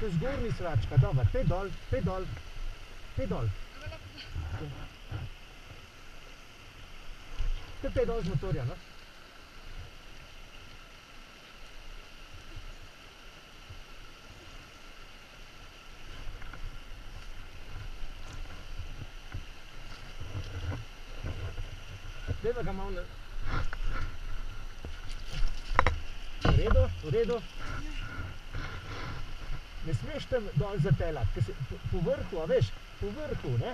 To je zgornji sračka, dobro, pet dol, pet dol, pet dol. To je pet dol z motorja, no? Dajva ga malo na... V redu, v redu. Ne smeš tam dol zapeljati, ker se po vrhu, a veš, po vrhu, ne?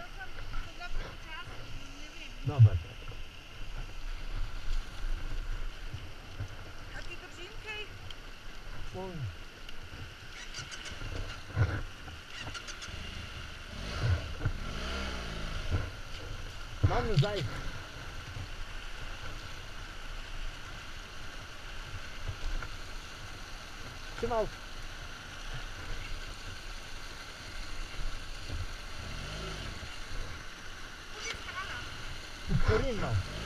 Dobar. A ti držim kaj? Malo nazaj. Še malo. Pokorim malo.